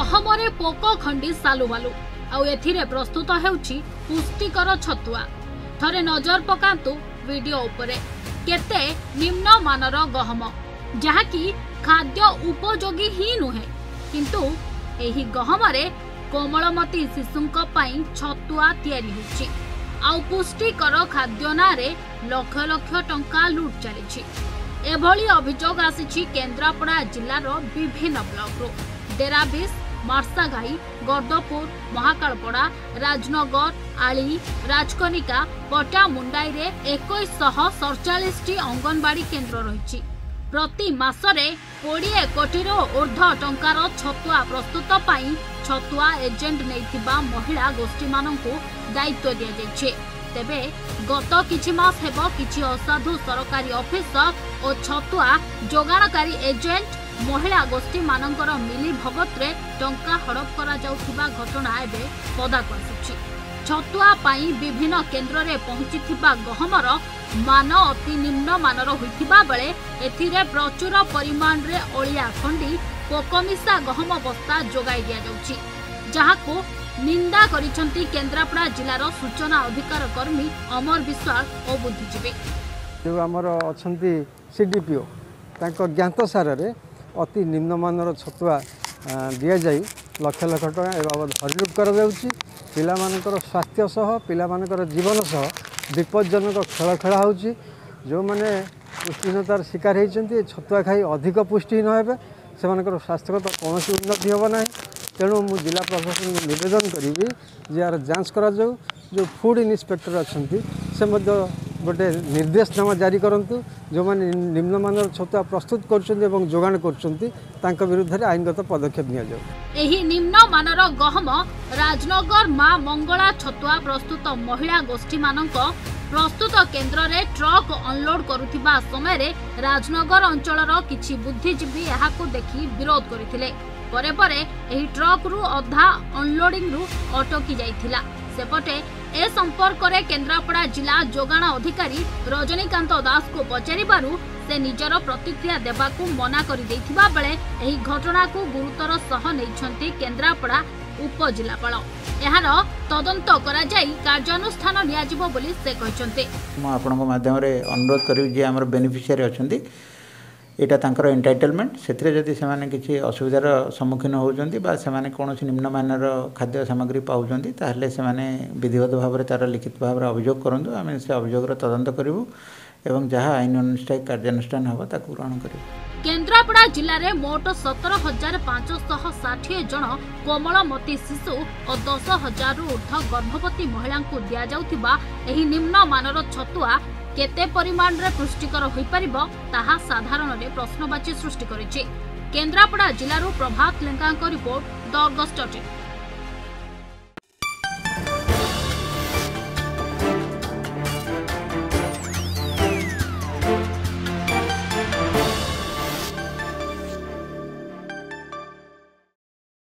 गहमरे पोक खंडी सालुबालु आउ एथिरे प्रस्तुत हेउछि पुष्टिकर छतुआ। थरे नजर पकांतु वीडियो उपरे केते निम्न मानर गहम जहाँकि खाद्य उपयोगी ही नुहे, किंतु एही गहमरे कोमलमती शिशुंक पई छतुआ तयारी होछि। आउ पुष्टिकर खाद्य नारे लक्ष लक्ष टंका लुट चली। एभली अभियोग आसी केन्द्रापड़ा जिलार विभिन्न ब्लॉक रो डेराबिस, मार्साघाई, गर्दपुर, महाकालपड़ा, राजनगर, आली, राजकनिका, पटामुंडाई रे 2147 अंगनवाड़ी केन्द्र रही। प्रति मासरे 20 कोटी ऊर्ध्व टंकार छतुआ प्रस्तुत पाई छतुआ एजेंट नैथिबा महिला गोष्ठी मानकु दायित्व दिया जायछे। तेबे गत किछि मास हेबो किछि असाधु सरकारी ऑफिसर और छतुआ जोगाणकारी एजेंट महिला गोष्ठी मानकर मिली भगत रे टंका हड़प करा जाउथिबा घटना एबे पदाक आसुछि। छतुआ पाई विभिन्न केन्द्र रे पहुंचिथिबा गहमर मान अति निम्न मानर होइथिबा बेले एथिरे प्रचुर परिमाण रे ओलिया खंडी पोकमिसा गहम बस्ता जोगाई दिया जाउछि, जहाको निंदा करिसंती केन्द्रापड़ा जिलार सूचना अधिकार कर्मी अमर विश्वास और बुद्धिजीवी। जो आमर अछंती सीडीपीओ तांको ज्ञातसार रे अति निम्नमानर छतुआ दिया जाई लक्ष लक्ष टका ए बाबद हरिलुट कर जाउछि। पिला मानकर स्वास्थ्य सह पिला मानकर जीवन सह विपज्जनक खेल खेला होउछि। जो माने पुष्टिहीनतार शिकार होइछंती छतुआ खाई अधिक पुष्टिहीन हेबे सेमानकर स्वास्थ्यगत कौनसी उन्नति होबो नाही। तेणु मु जिला प्रशासन को निवेदन करी जे यार जांच करा जाऊ। जो फूड इन्स्पेक्टर अछंती से मध्य गोटे निर्देशनामा जारी करंतु। जो माने निम्नमानर छतुआ प्रस्तुत करछन्ती एवं जोगाण करछन्ती तांका विरुद्ध रे आईनगत पदक्षेप निया जाऊ। एही निम्न मानर गहम राजनगर मां मंगला छतुआ प्रस्तुत महिला गोष्ठी मानक प्रस्तुत केन्द्र रे ट्रक अनलोड करुथिबा समय रे राजनगर अंचलर किछि बुद्धिजीवी एहाको देखि विरोध करिथिले। परे परे एही ट्रक रु अधा अनलोडिंग रु अटकी जाइथिला। सेपटे ए संपर्क रे केन्द्रापड़ा जिला जोगाण अधिकारी रजनीकांत दास को पचारिबारु से निजर प्रतिक्रिया देबाकू मना करि दैथिबा बेले एही घटना को गुरुतर सह नैछंती केन्द्रापड़ा उपजिलापाल। एहार तदंत करा जाई कार्यानुष्ठान नियाजिबो बोली से कहचंते। म आपनक माध्यम रे अनुरोध करिवि जे हमर बेनिफिशियरी अछंती एटा तांकर एंटाइटलमेंट सेथिरे जदि सेमाने किछि असुविधार सम्मुखीन होउचंती बा सेमाने कोनोसी निम्नमानर खाद्य सामग्री पाउचंती ताहले सेमाने विधिवत भाबरे तार लिखित भाबरे अभियोग करंतु। आमे से अभियोगर तदंत करिवु एवं जहाँ आईन अनुष्ठायी कार्यानुष्ठान होगा ताकू ग्रहण करिवु। केन्द्रापड़ा जिले में मोट 17,560 जन कोमलमती शिशु और 10,000 रु ऊर्ध्व गर्भवती महिला को दिया जाउथिबा एही निम्न मानर छतुआ केते परिमाण रे पुष्टिकर होई परिबो ताहा साधारण रे प्रश्नवाची सृष्टि करिछि। केन्द्रापड़ा जिलारू Prabhat Lenka report the Argus.